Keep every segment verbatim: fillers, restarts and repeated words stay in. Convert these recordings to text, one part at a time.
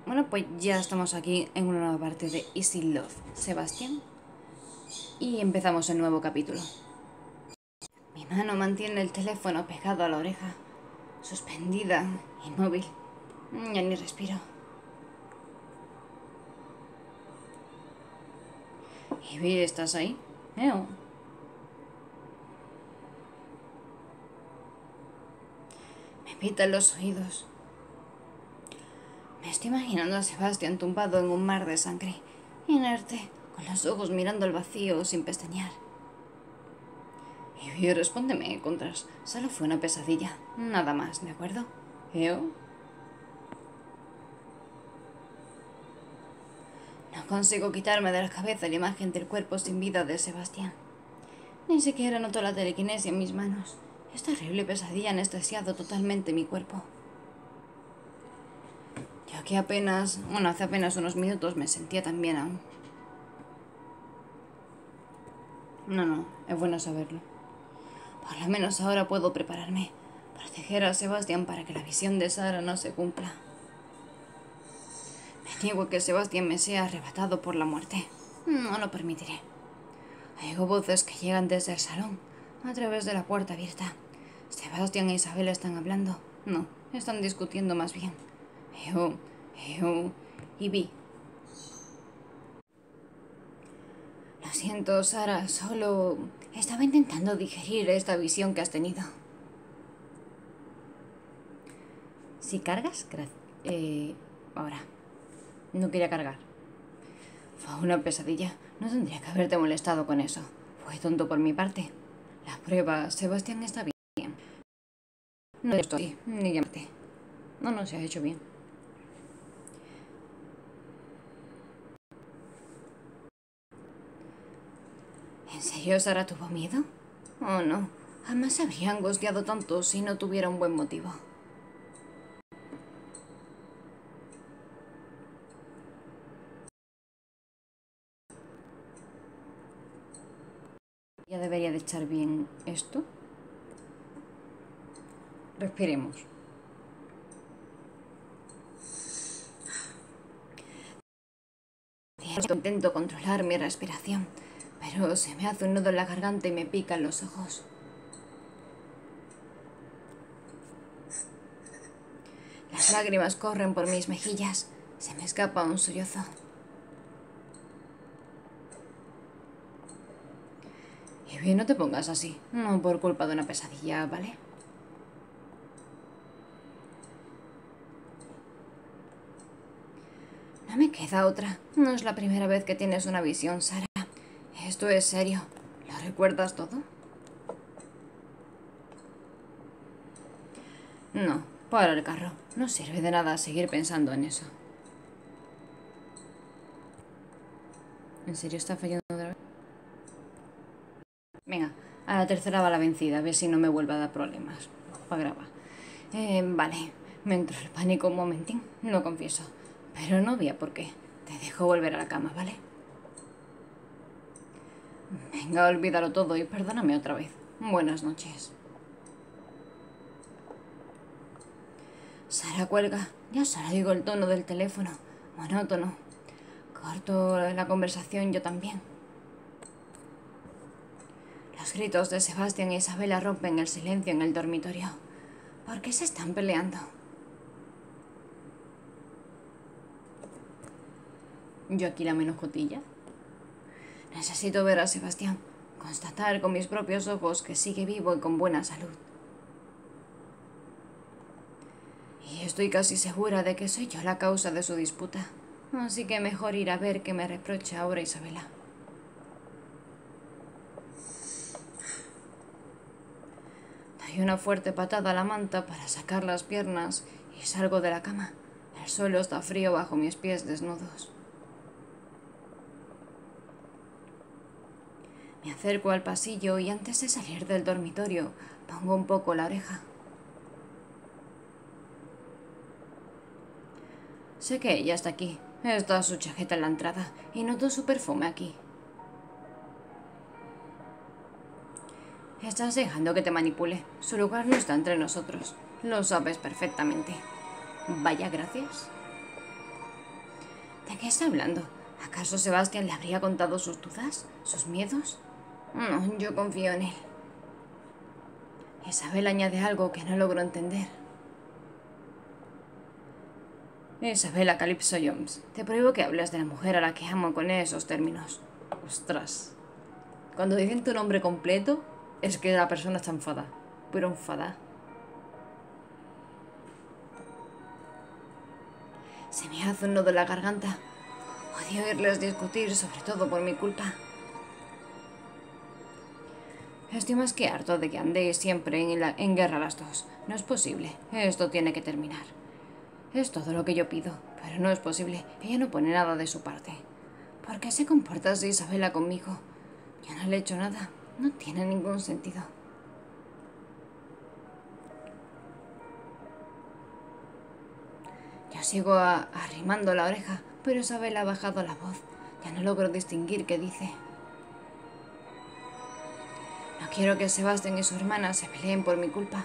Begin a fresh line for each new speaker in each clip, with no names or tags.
Bueno, pues ya estamos aquí en una nueva parte de Easy Love, Sebastián. Y empezamos el nuevo capítulo. Mi mano mantiene el teléfono pegado a la oreja, suspendida, inmóvil. Ya ni respiro. Ivy, ¿estás ahí? Eo. Me pitan los oídos. Me estoy imaginando a Sebastián tumbado en un mar de sangre, inerte, con los ojos mirando al vacío sin pestañear. Y respóndeme, Contras. Solo fue una pesadilla. Nada más, ¿de acuerdo? ¿Eo? No consigo quitarme de la cabeza la imagen del cuerpo sin vida de Sebastián. Ni siquiera noto la telequinesia en mis manos. Esta horrible pesadilla ha anestesiado totalmente mi cuerpo. Yo que apenas, bueno, hace apenas unos minutos me sentía tan bien aún. No, no, es bueno saberlo. Por lo menos ahora puedo prepararme, proteger a Sebastián para que la visión de Sara no se cumpla. Me niego a que Sebastián me sea arrebatado por la muerte. No lo permitiré. Oigo voces que llegan desde el salón, a través de la puerta abierta. Sebastián e Isabel están hablando. No, están discutiendo más bien. Yo, yo, y vi. Lo siento, Sara, solo estaba intentando digerir esta visión que has tenido. Si cargas, gracias. Eh, ahora. No quería cargar. Fue una pesadilla. No tendría que haberte molestado con eso. Fue tonto por mi parte. La prueba, Sebastián está bien. No estoy, ni llamarte. No, no, se ha hecho bien. ¿En serio Sara tuvo miedo? Oh, no. Jamás se habría angustiado tanto si no tuviera un buen motivo. Ya debería de echar bien esto. Respiremos. Intento controlar mi respiración, pero se me hace un nudo en la garganta y me pican los ojos. Las lágrimas corren por mis mejillas. Se me escapa un sollozo. Y bien, no te pongas así. No por culpa de una pesadilla, ¿vale? No me queda otra. No es la primera vez que tienes una visión, Sara. Esto es serio. ¿Lo recuerdas todo? No, para el carro. No sirve de nada seguir pensando en eso. ¿En serio está fallando otra vez? Venga, a la tercera va la vencida. A ver si no me vuelve a dar problemas. Para grabar. Eh, vale. Me entró el pánico un momentín. Lo confieso. Pero no había por qué. Te dejo volver a la cama, ¿vale? Venga, olvídalo todo y perdóname otra vez. Buenas noches. Sara cuelga. Ya solo oigo el tono del teléfono. Monótono. Corto la conversación yo también. Los gritos de Sebastián e Isabela rompen el silencio en el dormitorio. ¿Por qué se están peleando? Yo aquí la menos cotilla. Necesito ver a Sebastián. Constatar con mis propios ojos que sigue vivo y con buena salud. Y estoy casi segura de que soy yo la causa de su disputa. Así que mejor ir a ver qué me reprocha ahora Isabela. Doy una fuerte patada a la manta para sacar las piernas y salgo de la cama. El suelo está frío bajo mis pies desnudos. Me acerco al pasillo y antes de salir del dormitorio pongo un poco la oreja. Sé que ella está aquí. Está su chaqueta en la entrada y noto su perfume aquí. Estás dejando que te manipule. Su lugar no está entre nosotros. Lo sabes perfectamente. Vaya, gracias. ¿De qué está hablando? ¿Acaso Sebastián le habría contado sus dudas? ¿Sus miedos? No, yo confío en él. Isabel añade algo que no logro entender. Isabela Calypso Jones, te prohíbo que hables de la mujer a la que amo con esos términos. Ostras. Cuando dicen tu nombre completo, es que la persona está enfadada. Pero enfadada. Se me hace un nudo en la garganta. Odio oírles discutir, sobre todo por mi culpa. Estoy más que harto de que andéis siempre en, la, en guerra las dos. No es posible. Esto tiene que terminar. Es todo lo que yo pido, pero no es posible. Ella no pone nada de su parte. ¿Por qué se comporta así Isabela conmigo? Yo no le he hecho nada. No tiene ningún sentido. Yo sigo a, arrimando la oreja, pero Isabela ha bajado la voz. Ya no logro distinguir qué dice. No quiero que Sebastián y su hermana se peleen por mi culpa.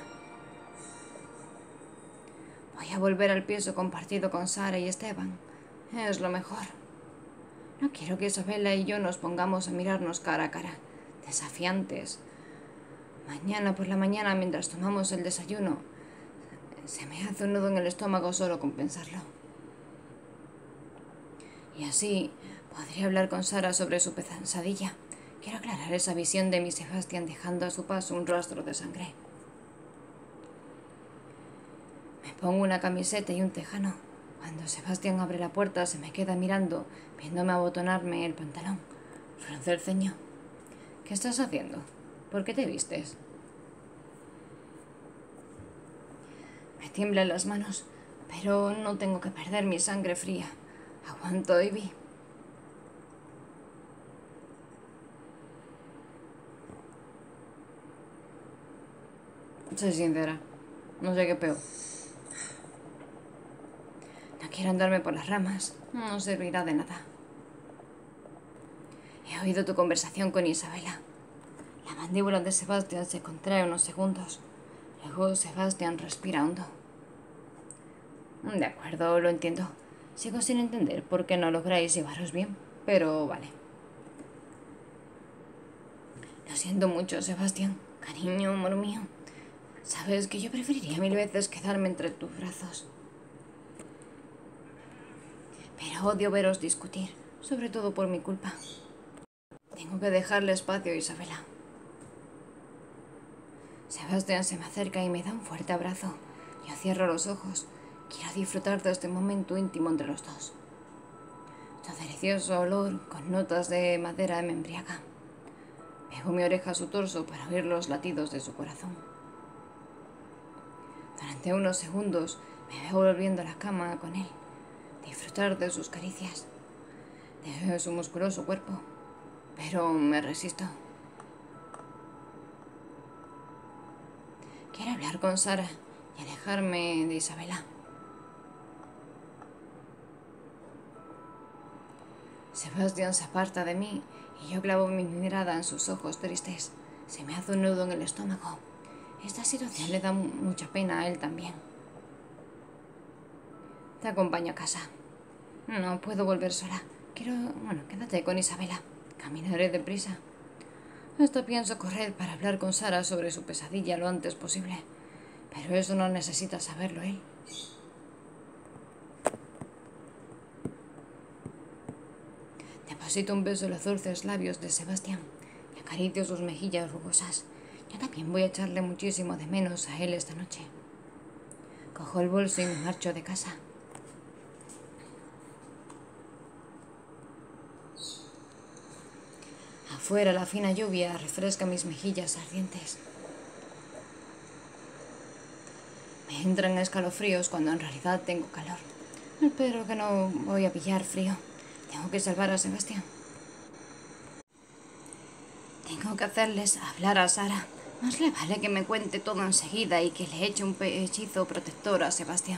Voy a volver al piso compartido con Sara y Esteban. Es lo mejor. No quiero que Isabela y yo nos pongamos a mirarnos cara a cara, desafiantes. Mañana por la mañana, mientras tomamos el desayuno, se me hace un nudo en el estómago solo con pensarlo. Y así podría hablar con Sara sobre su pesadilla. Quiero aclarar esa visión de mi Sebastián dejando a su paso un rastro de sangre. Me pongo una camiseta y un tejano. Cuando Sebastián abre la puerta se me queda mirando, viéndome abotonarme el pantalón. Frunce el ceño. ¿Qué estás haciendo? ¿Por qué te vistes? Me tiemblan las manos, pero no tengo que perder mi sangre fría. Aguanto, Ivy. Soy sincera, no sé qué peor. No quiero andarme por las ramas, no servirá de nada. He oído tu conversación con Isabela. La mandíbula de Sebastián se contrae unos segundos. Luego Sebastián respira hondo. De acuerdo, lo entiendo. Sigo sin entender por qué no lográis llevaros bien, pero vale. Lo siento mucho, Sebastián. Cariño, amor mío. Sabes que yo preferiría mil veces quedarme entre tus brazos. Pero odio veros discutir, sobre todo por mi culpa. Tengo que dejarle espacio a Isabela. Sebastián se me acerca y me da un fuerte abrazo. Yo cierro los ojos. Quiero disfrutar de este momento íntimo entre los dos. Su delicioso olor con notas de madera me embriaga. Pego mi oreja a su torso para oír los latidos de su corazón. Durante unos segundos me veo volviendo a la cama con él, disfrutar de sus caricias, de su musculoso cuerpo, pero me resisto. Quiero hablar con Sara y alejarme de Isabela. Sebastián se aparta de mí y yo clavo mi mirada en sus ojos tristes. Se me hace un nudo en el estómago. Esta situación le da mucha pena a él también. Te acompaño a casa. No puedo volver sola. Quiero... Bueno, quédate con Isabela. Caminaré deprisa. Hasta pienso correr para hablar con Sara sobre su pesadilla lo antes posible. Pero eso no necesita saberlo él. Deposito un beso en los dulces labios de Sebastián y acaricio sus mejillas rugosas. Yo también voy a echarle muchísimo de menos a él esta noche. Cojo el bolso y me marcho de casa. Afuera la fina lluvia refresca mis mejillas ardientes. Me entran escalofríos cuando en realidad tengo calor. Espero que no voy a pillar frío. Tengo que salvar a Sebastián. Tengo que hacerles hablar a Sara. Más le vale que me cuente todo enseguida y que le eche un hechizo protector a Sebastián.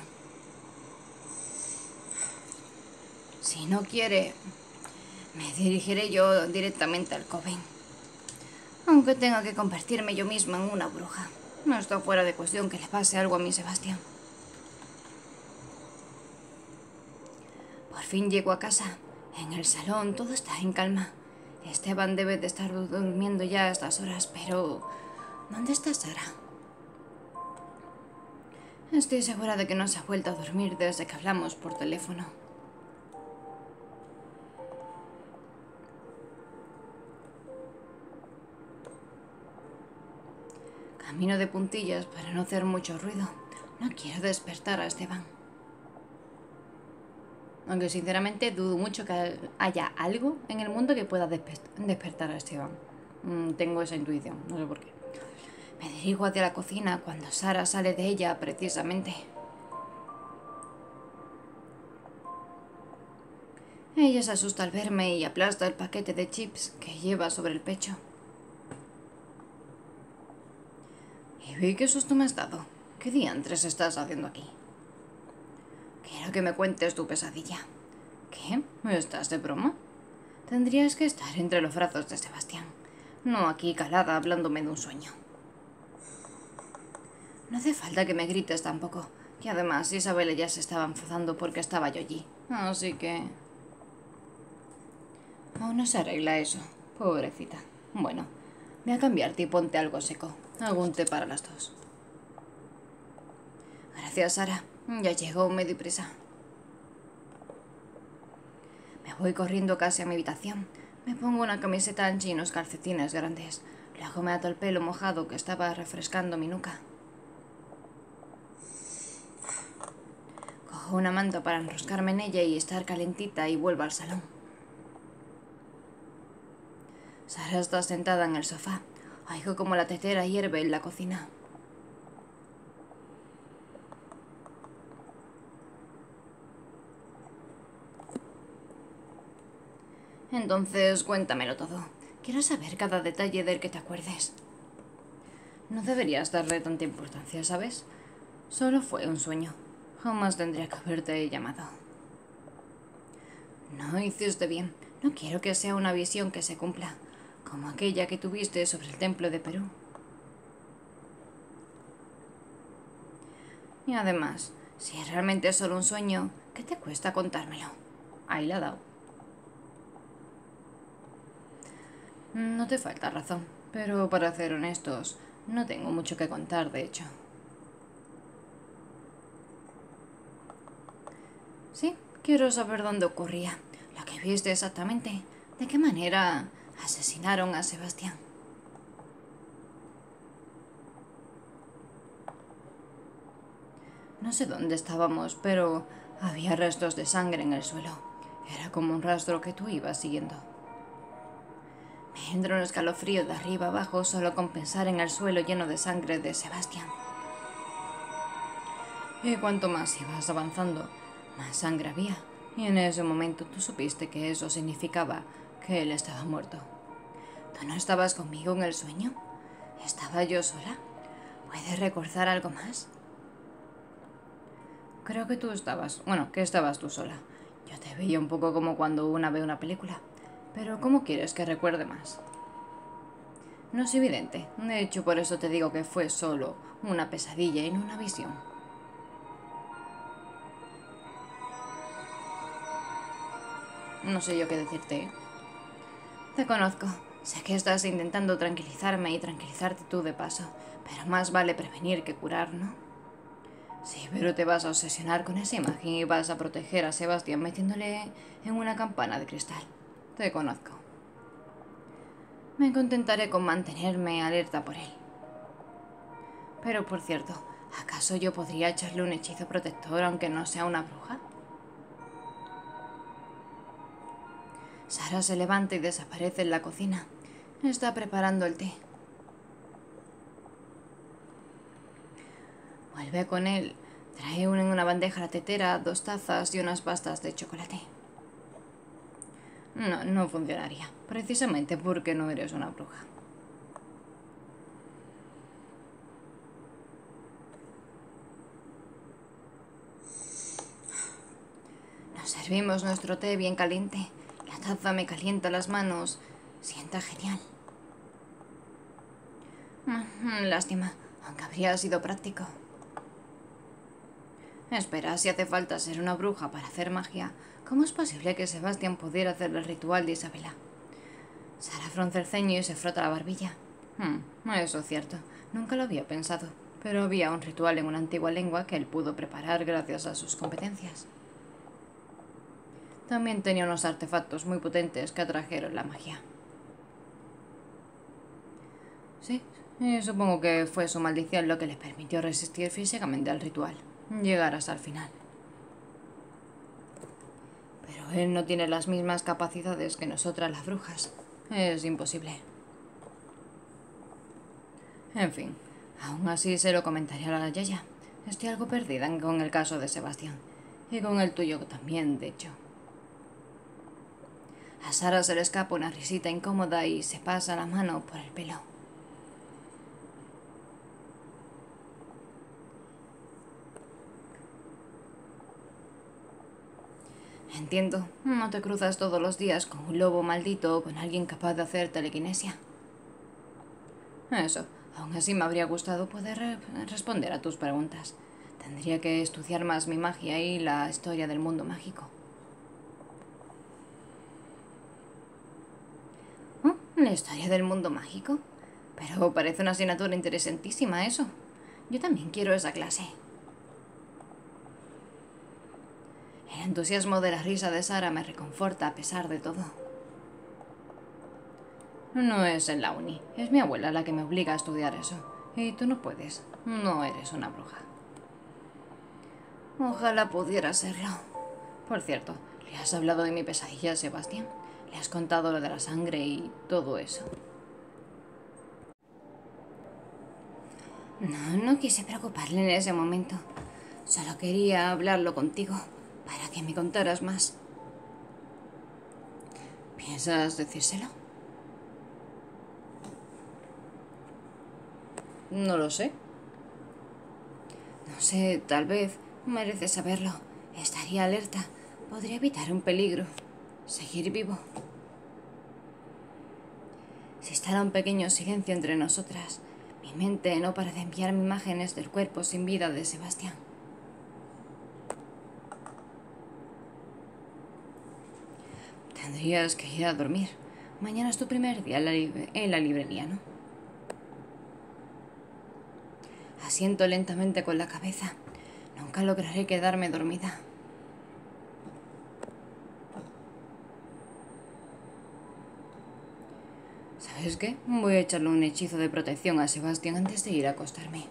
Si no quiere, me dirigiré yo directamente al Coven. Aunque tenga que convertirme yo misma en una bruja. No está fuera de cuestión que le pase algo a mi Sebastián. Por fin llego a casa. En el salón todo está en calma. Esteban debe de estar durmiendo ya a estas horas, pero... ¿dónde está Sara? Estoy segura de que no se ha vuelto a dormir desde que hablamos por teléfono. Camino de puntillas para no hacer mucho ruido. No quiero despertar a Esteban. Aunque sinceramente dudo mucho que haya algo en el mundo que pueda despe- despertar a Esteban. Mm, tengo esa intuición, no sé por qué. Me dirijo hacia la cocina cuando Sara sale de ella precisamente. Ella se asusta al verme y aplasta el paquete de chips que lleva sobre el pecho. Y vi qué susto me has dado. ¿Qué diantres estás haciendo aquí? Quiero que me cuentes tu pesadilla. ¿Qué? ¿Estás de broma? Tendrías que estar entre los brazos de Sebastián, no aquí calada hablándome de un sueño. No hace falta que me grites tampoco. Y además Isabel ya se estaba enfadando porque estaba yo allí. Así que... aún no se arregla eso. Pobrecita. Bueno, voy a cambiarte y ponte algo seco. Algún té para las dos. Gracias, Sara. Ya llegó, me di prisa. Me voy corriendo casi a mi habitación. Me pongo una camiseta ancha y unos calcetines grandes. Luego me ato el pelo mojado que estaba refrescando mi nuca. Cojo una manta para enroscarme en ella y estar calentita y vuelvo al salón. Sara está sentada en el sofá. Oigo como la tetera hierve en la cocina. Entonces, cuéntamelo todo. Quiero saber cada detalle del que te acuerdes. No deberías darle tanta importancia, ¿sabes? Solo fue un sueño. Jamás tendría que haberte llamado. No hiciste bien. No quiero que sea una visión que se cumpla, como aquella que tuviste sobre el templo de Perú. Y además, si realmente es solo un sueño, ¿qué te cuesta contármelo? Ahí la ha dado. No te falta razón, pero para ser honestos, no tengo mucho que contar, de hecho. Sí, quiero saber dónde ocurría, lo que viste exactamente, de qué manera asesinaron a Sebastián. No sé dónde estábamos, pero había restos de sangre en el suelo. Era como un rastro que tú ibas siguiendo. Me entró un escalofrío de arriba abajo solo con pensar en el suelo lleno de sangre de Sebastián. Y cuanto más ibas avanzando, más sangre había. Y en ese momento tú supiste que eso significaba que él estaba muerto. ¿Tú no estabas conmigo en el sueño? ¿Estaba yo sola? ¿Puedes recordar algo más? Creo que tú estabas... Bueno, que estabas tú sola. Yo te veía un poco como cuando una ve una película. Pero ¿cómo quieres que recuerde más? No es evidente. De hecho, por eso te digo que fue solo una pesadilla y no una visión. No sé yo qué decirte, ¿eh? Te conozco. Sé que estás intentando tranquilizarme y tranquilizarte tú de paso. Pero más vale prevenir que curar, ¿no? Sí, pero te vas a obsesionar con esa imagen y vas a proteger a Sebastián metiéndole en una campana de cristal. Te conozco. Me contentaré con mantenerme alerta por él. Pero por cierto, ¿acaso yo podría echarle un hechizo protector aunque no sea una bruja? Sara se levanta y desaparece en la cocina. Está preparando el té. Vuelve con él. Trae una en una bandeja la tetera, dos tazas y unas pastas de chocolate. No, no funcionaría. Precisamente porque no eres una bruja. Nos servimos nuestro té bien caliente. La taza me calienta las manos. Sienta genial. Lástima, aunque habría sido práctico. Espera, si hace falta ser una bruja para hacer magia, ¿cómo es posible que Sebastián pudiera hacer el ritual de Isabela? Sara frunce el ceño y se frota la barbilla. Hmm, eso es cierto. Nunca lo había pensado. Pero había un ritual en una antigua lengua que él pudo preparar gracias a sus competencias. También tenía unos artefactos muy potentes que atrajeron la magia. Sí, y supongo que fue su maldición lo que le permitió resistir físicamente al ritual, llegar hasta el final. Pero él no tiene las mismas capacidades que nosotras las brujas. Es imposible. En fin, aún así se lo comentaré a la Yaya. Estoy algo perdida con el caso de Sebastián. Y con el tuyo también, de hecho. A Sara se le escapa una risita incómoda y se pasa la mano por el pelo. Entiendo, no te cruzas todos los días con un lobo maldito o con alguien capaz de hacer telequinesia. Eso, aún así me habría gustado poder re responder a tus preguntas. Tendría que estudiar más mi magia y la historia del mundo mágico. ¿Oh? ¿La historia del mundo mágico? Pero parece una asignatura interesantísima eso. Yo también quiero esa clase. El entusiasmo de la risa de Sara me reconforta a pesar de todo. No es en la uni, es mi abuela la que me obliga a estudiar eso. Y tú no puedes, no eres una bruja. Ojalá pudiera serlo. Por cierto, ¿le has hablado de mi pesadilla a Sebastián? ¿Le has contado lo de la sangre y todo eso? No, no quise preocuparle en ese momento. Solo quería hablarlo contigo, para que me contaras más. ¿Piensas decírselo? No lo sé. No sé, tal vez merece saberlo. Estaría alerta. Podría evitar un peligro. Seguir vivo. Se instala un pequeño silencio entre nosotras. Mi mente no para de enviarme imágenes del cuerpo sin vida de Sebastián. Tendrías que ir a dormir. Mañana es tu primer día en la, en la librería, ¿no? Asiento lentamente con la cabeza. Nunca lograré quedarme dormida. ¿Sabes qué? Voy a echarle un hechizo de protección a Sebastián antes de ir a acostarme.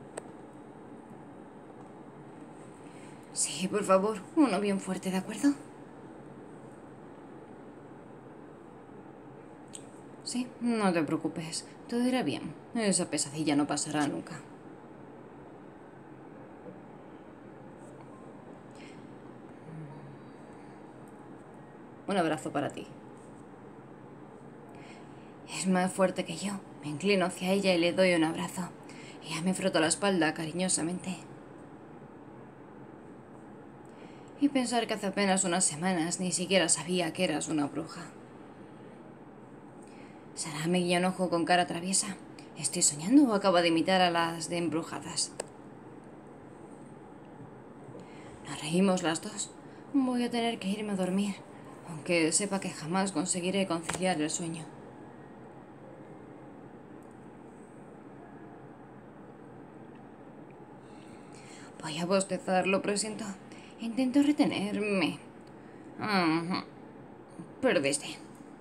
Sí, por favor, uno bien fuerte, ¿de acuerdo? Sí, no te preocupes, todo irá bien. Esa pesadilla no pasará nunca. Un abrazo para ti. Es más fuerte que yo. Me inclino hacia ella y le doy un abrazo. Ella me frota la espalda cariñosamente. Y pensar que hace apenas unas semanas ni siquiera sabía que eras una bruja. Sara me guiña un ojo con cara traviesa. ¿Estoy soñando o acabo de imitar a las de embrujadas? Nos reímos las dos. Voy a tener que irme a dormir, aunque sepa que jamás conseguiré conciliar el sueño. Voy a bostezar, lo presiento. Intento retenerme. Uh-huh. Perdiste.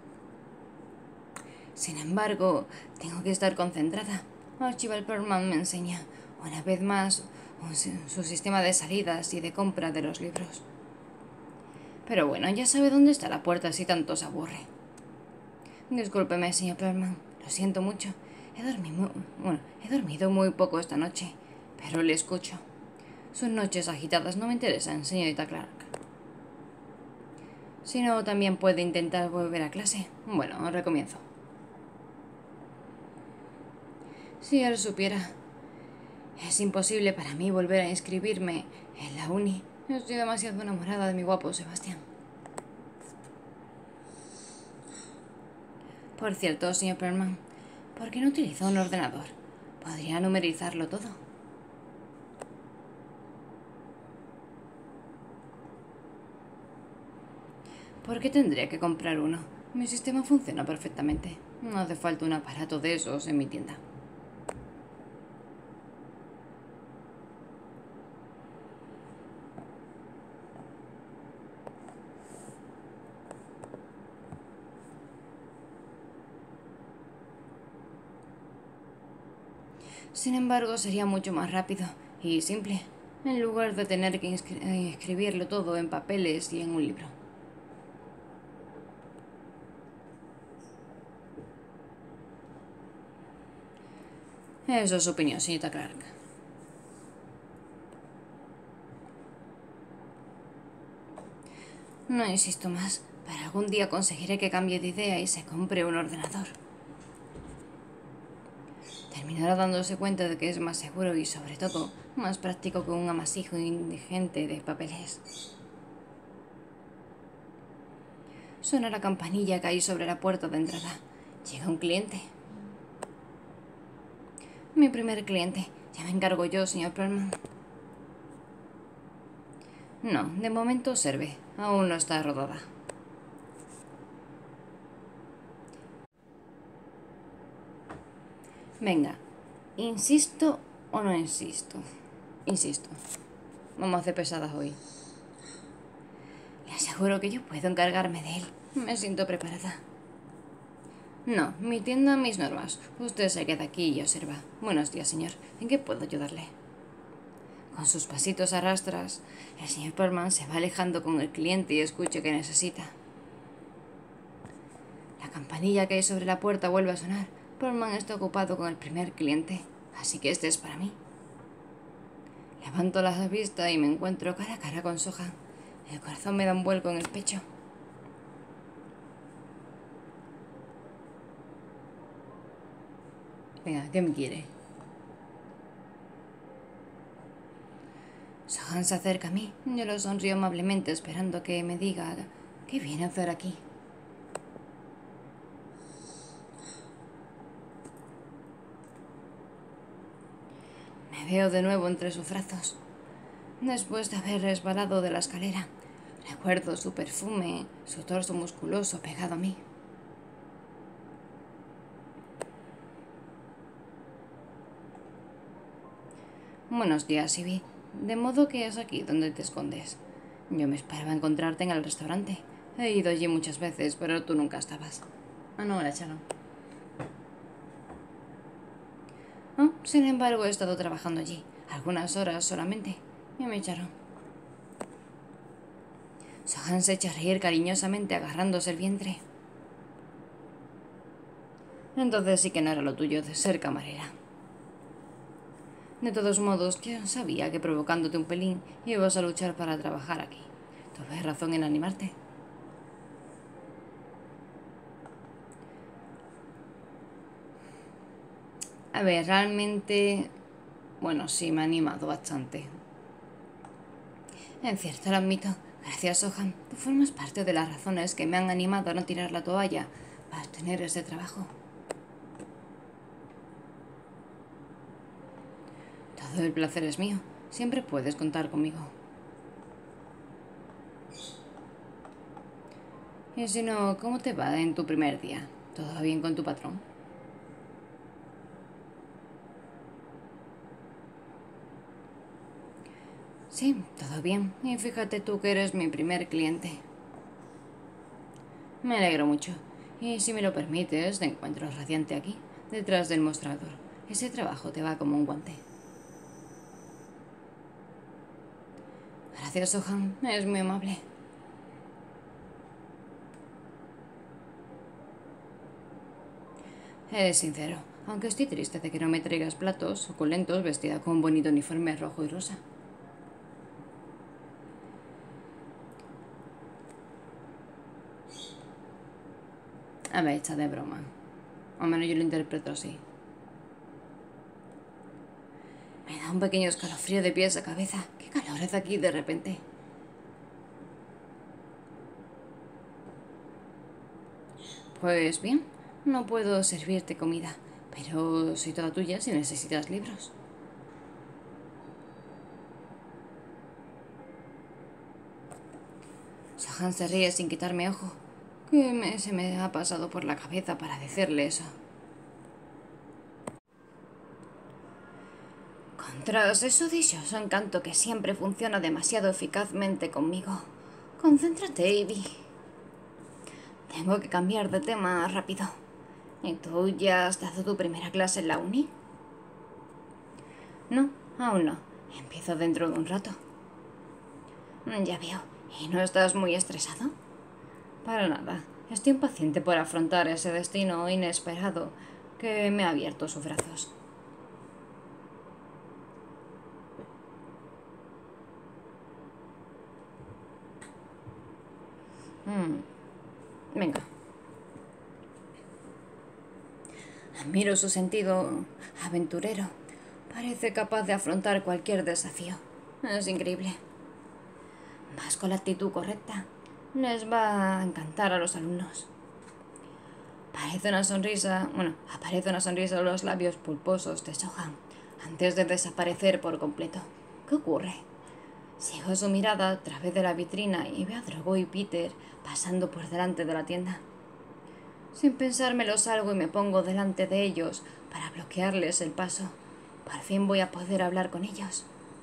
Sin embargo, tengo que estar concentrada. Archibald Perlman me enseña, una vez más, un, su sistema de salidas y de compra de los libros. Pero bueno, ya sabe dónde está la puerta si tanto se aburre. Discúlpeme, señor Perlman. Lo siento mucho. He dormido, bueno, he dormido muy poco esta noche, pero le escucho. Sus noches agitadas no me interesan, señorita Clark. Si no, también puede intentar volver a clase. Bueno, recomienzo. Si él supiera. Es imposible para mí volver a inscribirme en la uni. Estoy demasiado enamorada de mi guapo Sebastián. Por cierto, señor Perlman, ¿por qué no utiliza un ordenador? Podría numerizarlo todo. ¿Por qué tendría que comprar uno? Mi sistema funciona perfectamente. No hace falta un aparato de esos en mi tienda. Sin embargo, sería mucho más rápido y simple, en lugar de tener que eh, escribirlo todo en papeles y en un libro. Eso es su opinión, señorita Clark. No insisto más. Para algún día conseguiré que cambie de idea y se compre un ordenador. Terminará dándose cuenta de que es más seguro y, sobre todo, más práctico que un amasijo indigente de papeles. Suena la campanilla que hay sobre la puerta de entrada. Llega un cliente. Mi primer cliente. Ya me encargo yo, señor Perlman. No, de momento observe. Aún no está rodada. Venga, ¿insisto o no insisto? Insisto. Vamos a hacer pesadas hoy. Le aseguro que yo puedo encargarme de él. Me siento preparada. No, mi tienda, mis normas. Usted se queda aquí y observa. Buenos días, señor. ¿En qué puedo ayudarle? Con sus pasitos a rastras, el señor Perlman se va alejando con el cliente y escucha que necesita. La campanilla que hay sobre la puerta vuelve a sonar. Perlman está ocupado con el primer cliente, así que este es para mí. Levanto la vista y me encuentro cara a cara con Sohan. El corazón me da un vuelco en el pecho. Venga, ¿qué me quiere? Sohan se acerca a mí. Yo lo sonrío amablemente esperando que me diga qué viene a hacer aquí. Me veo de nuevo entre sus brazos. Después de haber resbalado de la escalera, recuerdo su perfume, su torso musculoso pegado a mí. Buenos días, Ivy. De modo que es aquí donde te escondes. Yo me esperaba encontrarte en el restaurante. He ido allí muchas veces, pero tú nunca estabas. Ah, no, la echaron. Oh, sin embargo, he estado trabajando allí. Algunas horas solamente. Y me echaron. Sohan se echa a reír cariñosamente agarrándose el vientre. Entonces sí que no era lo tuyo de ser camarera. De todos modos, yo sabía que provocándote un pelín ibas a luchar para trabajar aquí. Tuve razón en animarte. A ver, realmente... Bueno, sí, me ha animado bastante. En cierto, lo admito. Gracias, Sohan. Tú formas parte de las razones que me han animado a no tirar la toalla para obtener ese trabajo. Todo el placer es mío. Siempre puedes contar conmigo. Y si no, ¿cómo te va en tu primer día? ¿Todo bien con tu patrón? Sí, todo bien. Y fíjate tú que eres mi primer cliente. Me alegro mucho. Y si me lo permites, te encuentro radiante aquí, detrás del mostrador. Ese trabajo te va como un guante. Gracias, Sohan. Es muy amable. Es sincero, aunque estoy triste de que no me traigas platos suculentos vestida con un bonito uniforme rojo y rosa. A ver, está de broma. Al menos yo lo interpreto así. Me da un pequeño escalofrío de pies a cabeza. ¿Qué calor hace aquí de repente? Pues bien, no puedo servirte comida, pero soy toda tuya si necesitas libros. Sohan se ríe sin quitarme ojo. ¿Qué me, se me ha pasado por la cabeza para decirle eso? Tras eso dichoso encanto que siempre funciona demasiado eficazmente conmigo. Concéntrate, Ivy. Tengo que cambiar de tema rápido. ¿Y tú ya has dado tu primera clase en la uni? No, aún no. Empiezo dentro de un rato. Ya veo. ¿Y no estás muy estresado? Para nada. Estoy impaciente por afrontar ese destino inesperado que me ha abierto sus brazos. Hmm. Venga. Admiro su sentido aventurero. Parece capaz de afrontar cualquier desafío. Es increíble. Vas con la actitud correcta. Les va a encantar a los alumnos. Parece una sonrisa... Bueno, aparece una sonrisa en los labios pulposos de Sohan antes de desaparecer por completo. ¿Qué ocurre? Sigo su mirada a través de la vitrina y veo a Drogo y Peter pasando por delante de la tienda. Sin pensármelo salgo y me pongo delante de ellos para bloquearles el paso. Por fin voy a poder hablar con ellos.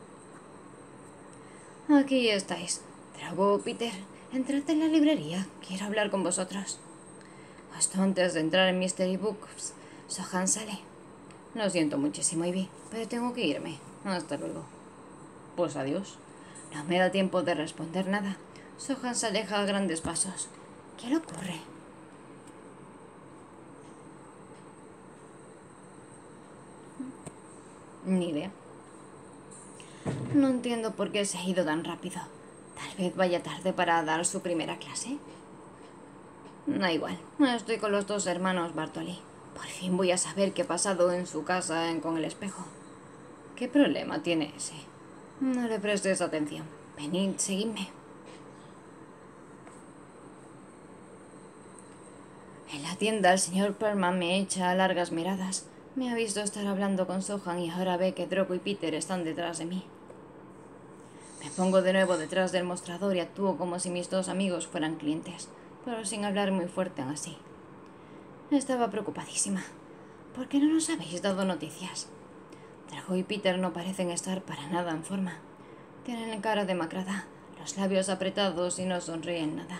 Aquí estáis. Drogo, Peter, entrad en la librería. Quiero hablar con vosotros. Justo antes de entrar en Mystery Books, Sohan sale. Lo siento muchísimo, Ivy, pero tengo que irme. Hasta luego. Pues adiós. No me da tiempo de responder nada. Sohan se aleja a grandes pasos. ¿Qué le ocurre? Ni idea. No entiendo por qué se ha ido tan rápido. Tal vez vaya tarde para dar su primera clase. Da igual. Estoy con los dos hermanos Bartoli. Por fin voy a saber qué ha pasado en su casa con el espejo. ¿Qué problema tiene ese? No le prestes atención. Venid, seguidme. En la tienda el señor Perlman me echa largas miradas. Me ha visto estar hablando con Sohan y ahora ve que Drogo y Peter están detrás de mí. Me pongo de nuevo detrás del mostrador y actúo como si mis dos amigos fueran clientes, pero sin hablar muy fuerte aún así. Estaba preocupadísima. ¿Por qué no nos habéis dado noticias? Drogo y Peter no parecen estar para nada en forma. Tienen cara demacrada, los labios apretados y no sonríen nada.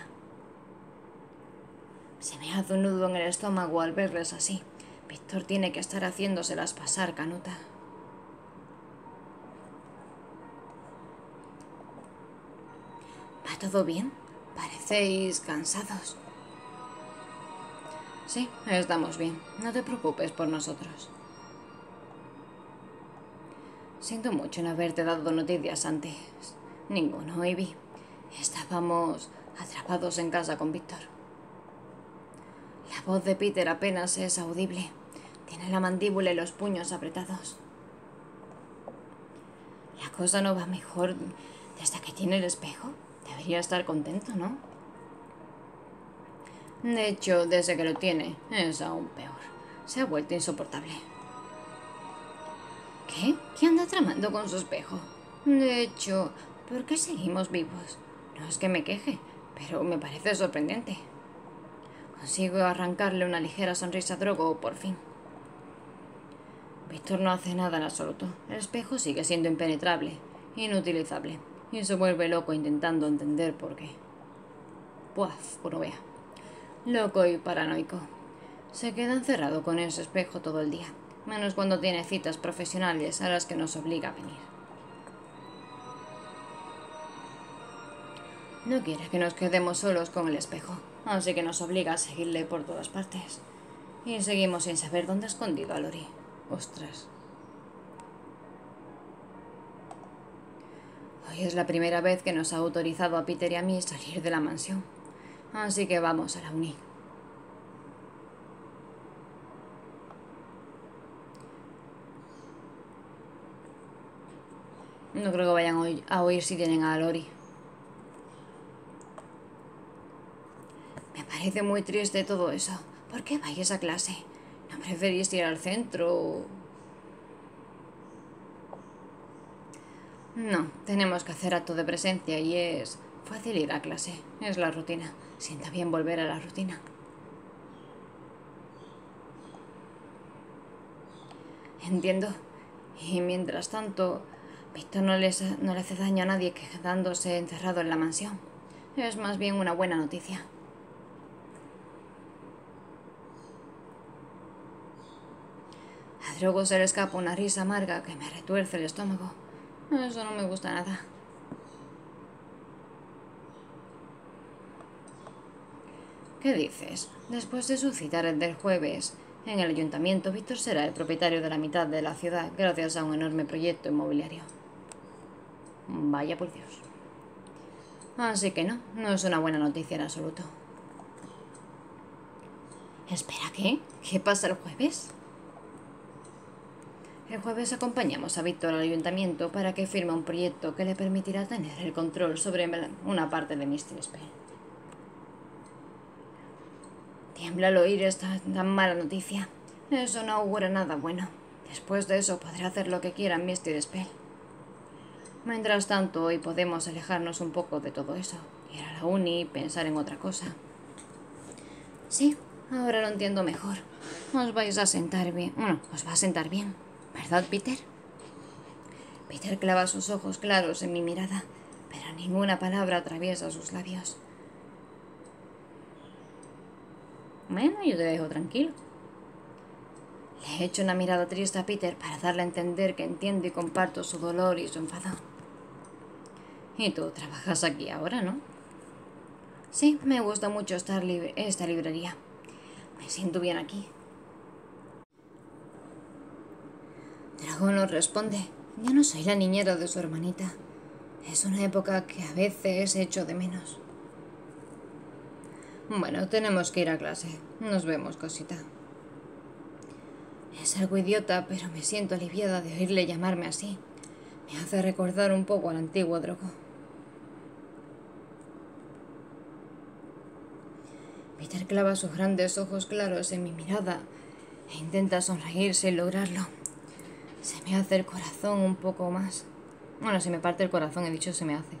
Se me hace un nudo en el estómago al verles así. Víctor tiene que estar haciéndoselas pasar canuta. ¿Va todo bien? Parecéis cansados. Sí, estamos bien. No te preocupes por nosotros. Siento mucho no haberte dado noticias antes. Ninguno, Ivy. Estábamos atrapados en casa con Víctor. La voz de Peter apenas es audible. Tiene la mandíbula y los puños apretados. La cosa no va mejor desde que tiene el espejo. Debería estar contento, ¿no? De hecho, desde que lo tiene, es aún peor. Se ha vuelto insoportable. ¿Qué? ¿Qué anda tramando con su espejo? De hecho, ¿por qué seguimos vivos? No es que me queje, pero me parece sorprendente. Consigo arrancarle una ligera sonrisa a Drogo por fin. Víctor no hace nada en absoluto. El espejo sigue siendo impenetrable, inutilizable, y se vuelve loco intentando entender por qué. Puaf, puro vea. Loco y paranoico. Se queda encerrado con ese espejo todo el día, menos cuando tiene citas profesionales a las que nos obliga a venir. No quiere que nos quedemos solos con el espejo, así que nos obliga a seguirle por todas partes. Y seguimos sin saber dónde ha escondido a Lori. Ostras. Hoy es la primera vez que nos ha autorizado a Peter y a mí salir de la mansión. Así que vamos a la uni. No creo que vayan a oír si tienen a Lori. Me parece muy triste todo eso. ¿Por qué vais a clase? ¿No preferís ir al centro? No, tenemos que hacer acto de presencia y es Fácil ir a clase. Es la rutina. Sienta bien volver a la rutina. Entiendo. Y mientras tanto, Víctor no, les, no le hace daño a nadie quedándose encerrado en la mansión. Es más bien una buena noticia. A Drogo se le escapa una risa amarga que me retuerce el estómago. Eso no me gusta nada. ¿Qué dices? Después de su cita del jueves, en el ayuntamiento, Víctor será el propietario de la mitad de la ciudad gracias a un enorme proyecto inmobiliario. Vaya por Dios. Así que no, no es una buena noticia en absoluto. Espera, ¿qué? ¿Qué pasa el jueves? El jueves acompañamos a Víctor al ayuntamiento para que firme un proyecto que le permitirá tener el control sobre una parte de míster Spell. Tiembla al oír esta tan mala noticia. Eso no augura nada bueno. Después de eso podrá hacer lo que quiera míster Spell. Mientras tanto, hoy podemos alejarnos un poco de todo eso. Ir a la uni y pensar en otra cosa. Sí, ahora lo entiendo mejor. Os vais a sentar bien. Bueno, os va a sentar bien. ¿Verdad, Peter? Peter clava sus ojos claros en mi mirada, pero ninguna palabra atraviesa sus labios. Bueno, yo te dejo tranquilo. Le echo una mirada triste a Peter para darle a entender que entiendo y comparto su dolor y su enfado. Y tú trabajas aquí ahora, ¿no? Sí, me gusta mucho estar libre, esta librería. Me siento bien aquí. Dragón nos responde. Ya no soy la niñera de su hermanita. Es una época que a veces echo de menos. Bueno, tenemos que ir a clase. Nos vemos, cosita. Es algo idiota, pero me siento aliviada de oírle llamarme así. Me hace recordar un poco al antiguo Drogo. Peter clava sus grandes ojos claros en mi mirada e intenta sonreírse y lograrlo. Se me hace el corazón un poco más. Bueno, se me parte el corazón, he dicho se me hace.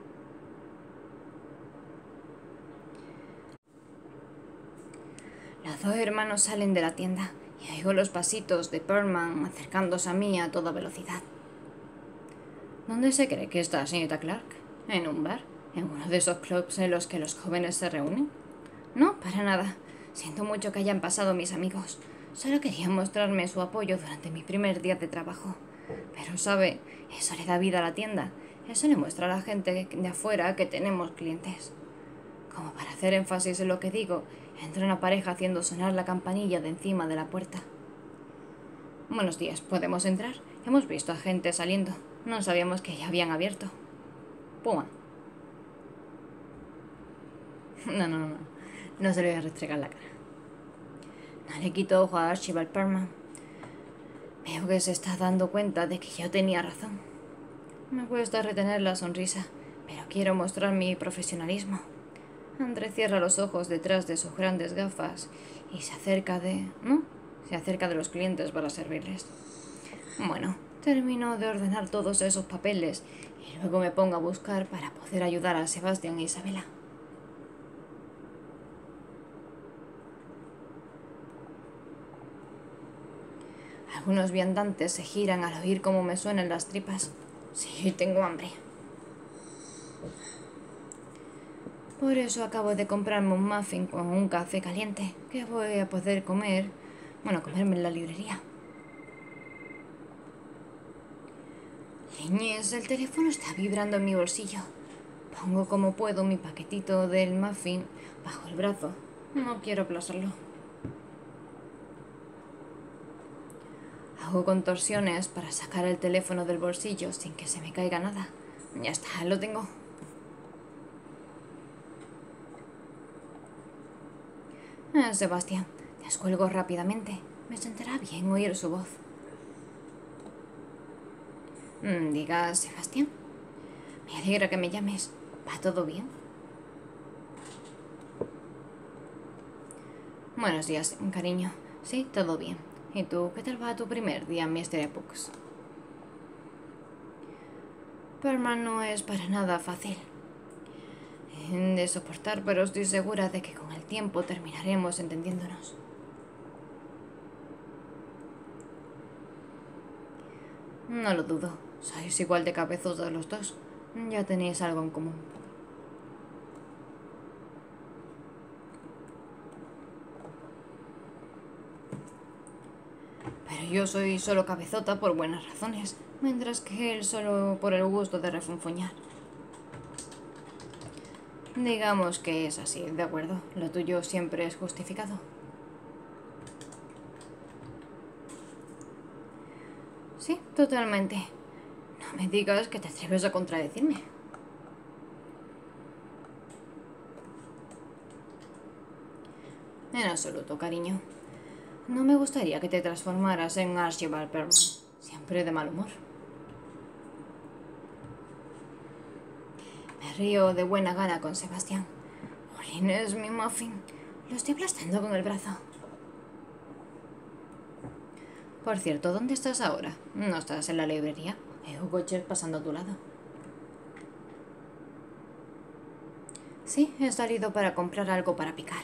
Los dos hermanos salen de la tienda y oigo los pasitos de Perlman acercándose a mí a toda velocidad. ¿Dónde se cree que está, señorita Clark? ¿En un bar? ¿En uno de esos clubs en los que los jóvenes se reúnen? No, para nada. Siento mucho que hayan pasado mis amigos. Solo querían mostrarme su apoyo durante mi primer día de trabajo. Pero, ¿sabe? Eso le da vida a la tienda. Eso le muestra a la gente de afuera que tenemos clientes. Como para hacer énfasis en lo que digo, entra una pareja haciendo sonar la campanilla de encima de la puerta. Buenos días, ¿podemos entrar? Hemos visto a gente saliendo. No sabíamos que ya habían abierto. Puma. No, no, no. No se le voy a restregar la cara. No le quito ojo a Archibald Perlman. Veo que se está dando cuenta de que yo tenía razón. Me cuesta retener la sonrisa, pero quiero mostrar mi profesionalismo. André cierra los ojos detrás de sus grandes gafas y se acerca de... ¿no? Se acerca de los clientes para servirles. Bueno, termino de ordenar todos esos papeles y luego me pongo a buscar para poder ayudar a Sebastián e Isabela. Algunos viandantes se giran al oír cómo me suenan las tripas. Sí, tengo hambre. Por eso acabo de comprarme un muffin con un café caliente que voy a poder comer, bueno, comerme en la librería. Niñez, el teléfono está vibrando en mi bolsillo. Pongo como puedo mi paquetito del muffin bajo el brazo. No quiero aplazarlo. Hago contorsiones para sacar el teléfono del bolsillo sin que se me caiga nada. Ya está, lo tengo. Ah, Sebastián, descuelgo rápidamente. Me sentará bien oír su voz. Mm, diga, Sebastián. Me alegra que me llames. ¿Va todo bien? Buenos días, cariño. Sí, todo bien. ¿Y tú, qué tal va tu primer día en míster Pucks? Perlman no es para nada fácil. de soportar, pero estoy segura de que con el tiempo terminaremos entendiéndonos. No lo dudo. Sois igual de cabezosos los dos. Ya tenéis algo en común. Pero yo soy solo cabezota por buenas razones, mientras que él solo por el gusto de refunfuñar. Digamos que es así, de acuerdo. Lo tuyo siempre es justificado. Sí, totalmente. No me digas que te atreves a contradecirme. En absoluto, cariño. No me gustaría que te transformaras en Archibald Perman, siempre de mal humor. Me río de buena gana con Sebastián. Jolín, es mi muffin. Lo estoy aplastando con el brazo. Por cierto, ¿dónde estás ahora? ¿No estás en la librería? Veo coches pasando a tu lado. Sí, he salido para comprar algo para picar.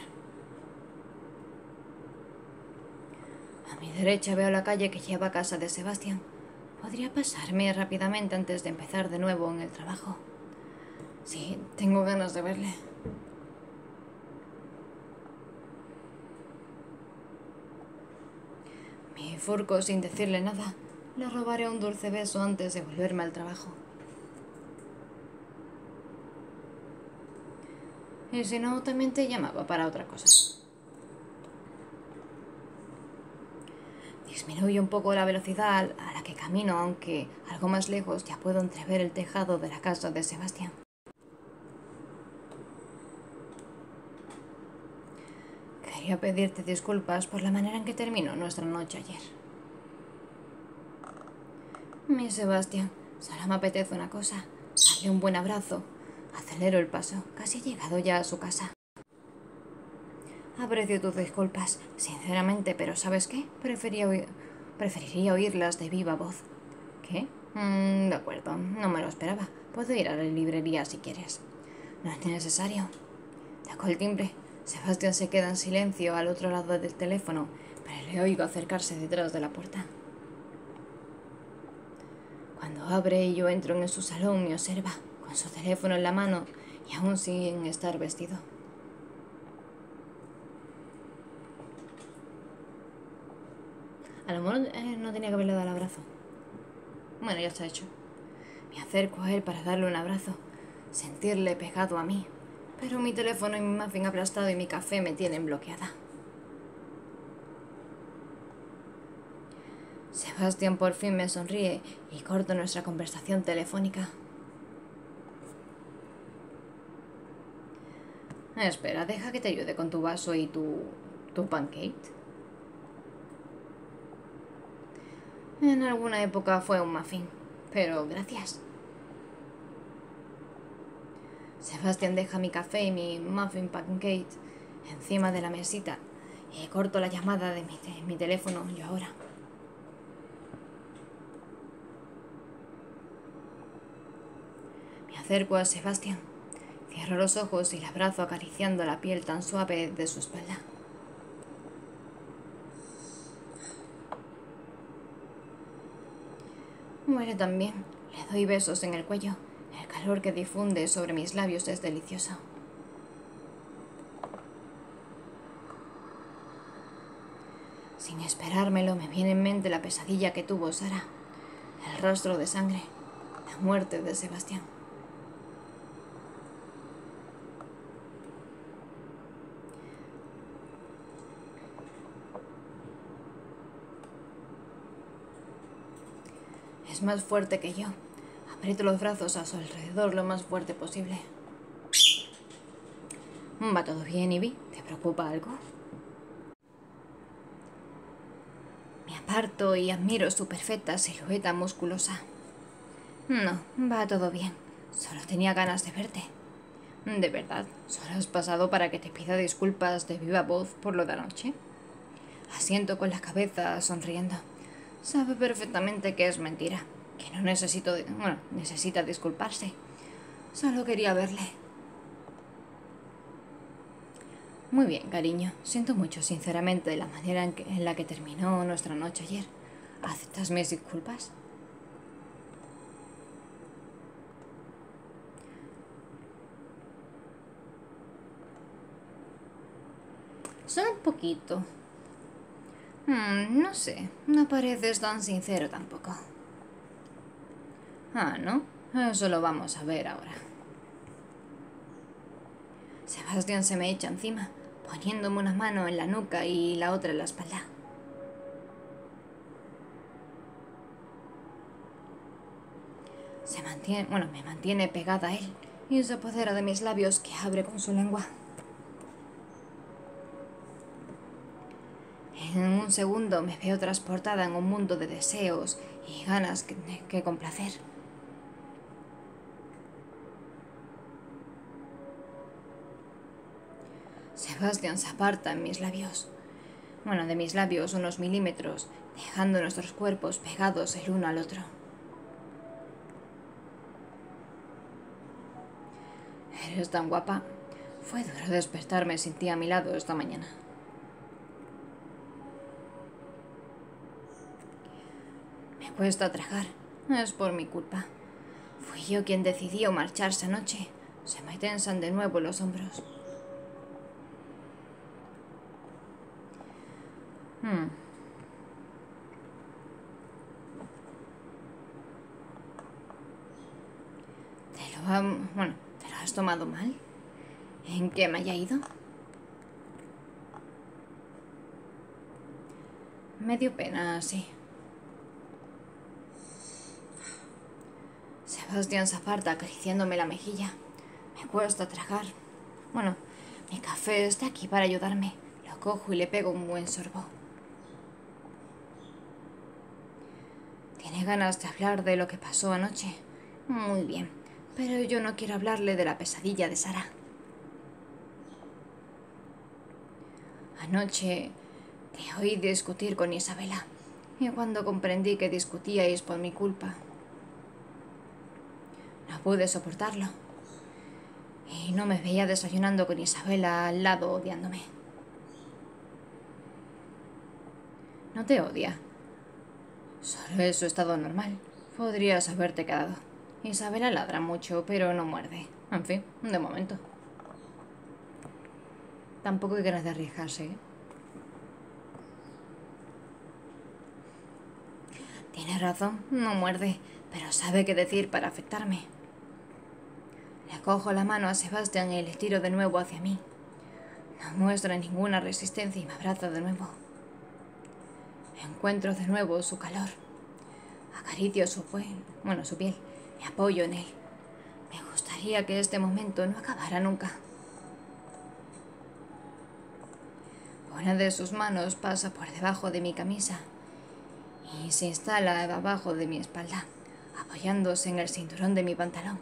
A mi derecha veo la calle que lleva a casa de Sebastián. Podría pasarme rápidamente antes de empezar de nuevo en el trabajo. Sí, tengo ganas de verle. Me furco sin decirle nada. Le robaré un dulce beso antes de volverme al trabajo. Y si no, también te llamaba para otra cosa. Disminuye un poco la velocidad a la que camino, aunque algo más lejos ya puedo entrever el tejado de la casa de Sebastián. Quería pedirte disculpas por la manera en que terminó nuestra noche ayer. Mi Sebastián, solo me apetece una cosa, darle un buen abrazo. Acelero el paso, casi he llegado ya a su casa. Aprecio tus disculpas, sinceramente, pero ¿sabes qué? Prefería oír, preferiría oírlas de viva voz. ¿Qué? Mm, de acuerdo, no me lo esperaba. Puedo ir a la librería si quieres. No es necesario. Tocó el timbre. Sebastián se queda en silencio al otro lado del teléfono, pero le oigo acercarse detrás de la puerta. Cuando abre y yo entro en su salón, me observa, con su teléfono en la mano y aún sin estar vestido. A lo mejor eh, no tenía que haberle dado el abrazo. Bueno, ya está hecho. Me acerco a él para darle un abrazo, sentirle pegado a mí, pero mi teléfono y mi muffin aplastado y mi café me tienen bloqueada. Sebastián por fin me sonríe y corto nuestra conversación telefónica. Espera, deja que te ayude con tu vaso y tu... tu pancake. En alguna época fue un muffin, pero gracias. Sebastián deja mi café y mi muffin pancake encima de la mesita y corto la llamada de mi, de mi teléfono yo ahora. Me acerco a Sebastián, cierro los ojos y le abrazo acariciando la piel tan suave de su espalda. Huele tan bien. Le doy besos en el cuello. El calor que difunde sobre mis labios es delicioso. Sin esperármelo, me viene en mente la pesadilla que tuvo Sara. El rastro de sangre. La muerte de Sebastián. Es más fuerte que yo. Aprieto los brazos a su alrededor lo más fuerte posible. ¿Va todo bien, Ivy? ¿Te preocupa algo? Me aparto y admiro su perfecta silueta musculosa. No, va todo bien. Solo tenía ganas de verte. ¿De verdad? ¿Solo has pasado para que te pida disculpas de viva voz por lo de anoche? Asiento con la cabeza, sonriendo. Sabe perfectamente que es mentira, que no necesito... Bueno, necesita disculparse. Solo quería verle. Muy bien, cariño. Siento mucho, sinceramente, de la manera en, que, en la que terminó nuestra noche ayer. ¿Aceptas mis disculpas? Solo un poquito. Hmm, no sé, no pareces tan sincero tampoco. Ah, ¿no? Eso lo vamos a ver ahora. Sebastián se me echa encima, poniéndome una mano en la nuca y la otra en la espalda. Se mantiene, bueno, me mantiene pegada a él y se apodera de mis labios que abre con su lengua. En un segundo me veo transportada en un mundo de deseos y ganas que, que complacer. Sebastián se aparta en mis labios. Bueno, de mis labios unos milímetros, dejando nuestros cuerpos pegados el uno al otro. Eres tan guapa. Fue duro despertarme sin ti a mi lado esta mañana. Me cuesta tragar. Es por mi culpa. Fui yo quien decidió marcharse anoche. Se me tensan de nuevo los hombros. Hmm. ¿Te lo ha... bueno, ¿te lo has tomado mal? ¿En qué me haya ido? Me dio pena, sí. Sebastián se aparta acariciándome la mejilla. Me cuesta tragar. Bueno, mi café está aquí para ayudarme. Lo cojo y le pego un buen sorbo. ¿Tiene ganas de hablar de lo que pasó anoche? Muy bien, pero yo no quiero hablarle de la pesadilla de Sara. Anoche te oí discutir con Isabela, y cuando comprendí que discutíais por mi culpa, no pude soportarlo. Y no me veía desayunando con Isabela al lado odiándome. No te odia. Solo es su estado normal. Podrías haberte quedado. Isabela ladra mucho, pero no muerde. En fin, de momento. Tampoco hay ganas de arriesgarse, ¿eh? Tiene razón, no muerde, pero sabe qué decir para afectarme. Le cojo la mano a Sebastián y le tiro de nuevo hacia mí. No muestra ninguna resistencia y me abraza de nuevo. Encuentro de nuevo su calor. Acaricio su piel, bueno, su piel. Me apoyo en él. Me gustaría que este momento no acabara nunca. Una de sus manos pasa por debajo de mi camisa y se instala abajo de mi espalda, apoyándose en el cinturón de mi pantalón.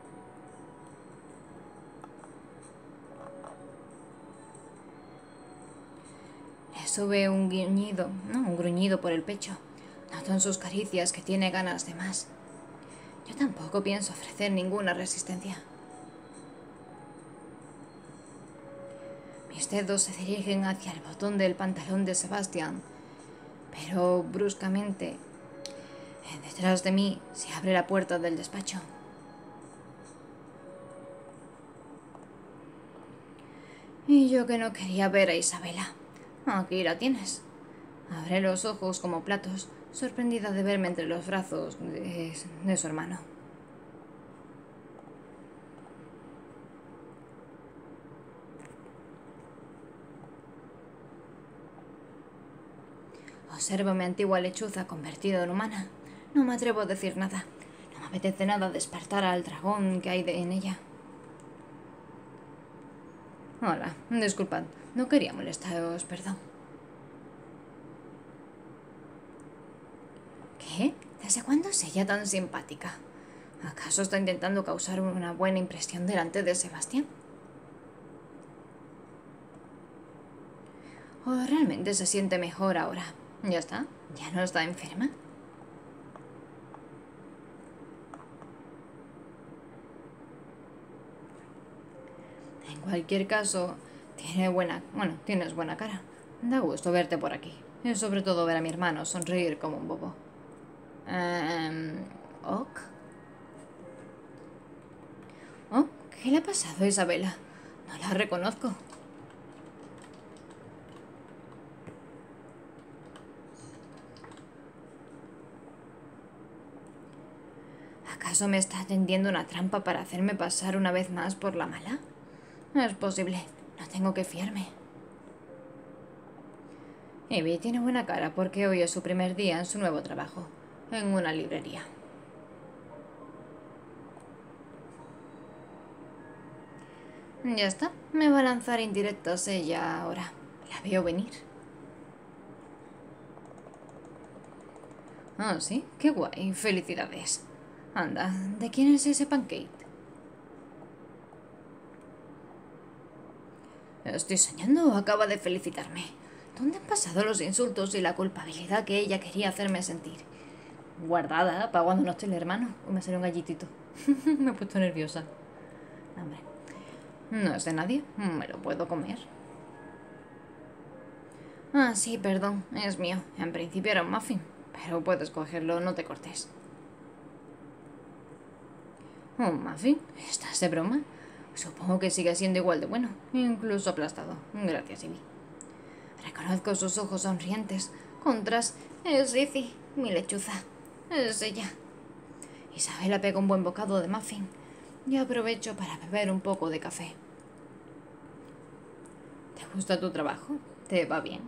Le sube un gruñido, no, un gruñido por el pecho. Noto en sus caricias que tiene ganas de más. Yo tampoco pienso ofrecer ninguna resistencia. Mis dedos se dirigen hacia el botón del pantalón de Sebastián, pero bruscamente, detrás de mí, se abre la puerta del despacho. Y yo que no quería ver a Isabela. Aquí la tienes. Abre los ojos como platos, sorprendida de verme entre los brazos de, de su hermano. Observo mi antigua lechuza convertida en humana. No me atrevo a decir nada. No me apetece nada despertar al dragón que hay de, en ella. Hola, disculpad. No quería molestaros, perdón. ¿Qué? ¿Desde cuándo es ella tan simpática? ¿Acaso está intentando causar una buena impresión delante de Sebastián? ¿O realmente se siente mejor ahora? ¿Ya está? ¿Ya no está enferma? En cualquier caso, Tiene buena... Bueno, tienes buena cara. Da gusto verte por aquí. Y sobre todo ver a mi hermano sonreír como un bobo. Um, ¿Ok? Oh, ¿qué le ha pasado a Isabela? No la reconozco. ¿Acaso me está tendiendo una trampa para hacerme pasar una vez más por la mala? No es posible. No tengo que fiarme. Ivy tiene buena cara porque hoy es su primer día en su nuevo trabajo, en una librería. Ya está. Me va a lanzar indirectos ella ahora. La veo venir. Ah, sí. Qué guay. Felicidades. Anda, ¿de quién es ese pancake? ¿Estoy soñando o acaba de felicitarme? ¿Dónde han pasado los insultos y la culpabilidad que ella quería hacerme sentir? Guardada para cuando no esté el hermano. Uy, me salió un gallitito. Me he puesto nerviosa. Hombre, no es de nadie. Me lo puedo comer. Ah, sí, perdón. Es mío. En principio era un muffin. Pero puedes cogerlo, no te cortes. ¿Un muffin? ¿Estás de broma? Supongo que sigue siendo igual de bueno. Incluso aplastado. Gracias, Ivy. Reconozco sus ojos sonrientes. Contras, es Izzy, mi lechuza. Es ella. Isabela pega un buen bocado de muffin. Yo aprovecho para beber un poco de café. ¿Te gusta tu trabajo? ¿Te va bien?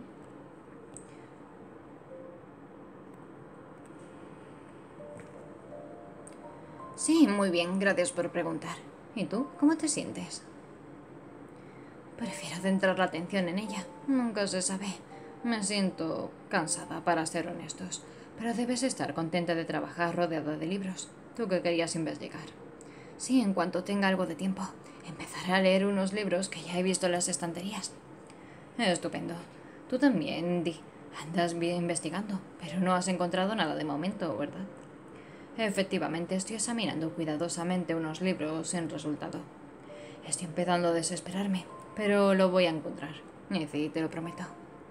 Sí, muy bien, gracias por preguntar. ¿Y tú? ¿Cómo te sientes? Prefiero centrar la atención en ella. Nunca se sabe. Me siento cansada, para ser honestos. Pero debes estar contenta de trabajar rodeada de libros. ¿Tú qué querías investigar? Sí, en cuanto tenga algo de tiempo. Empezaré a leer unos libros que ya he visto en las estanterías. Estupendo. Tú también, Di. Andas bien investigando, pero no has encontrado nada de momento, ¿verdad? Efectivamente, estoy examinando cuidadosamente unos libros sin resultado. Estoy empezando a desesperarme, pero lo voy a encontrar. Y sí, te lo prometo.